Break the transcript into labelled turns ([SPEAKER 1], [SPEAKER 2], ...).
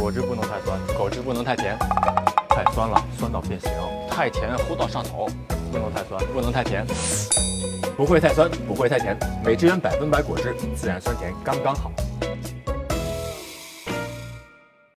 [SPEAKER 1] 果汁不能太酸，果汁不能太甜，太酸了酸到变形，太甜齁到上头，不能太酸，不能太甜，不会太酸，不会太甜，美汁源100%果汁，自然酸甜刚刚好。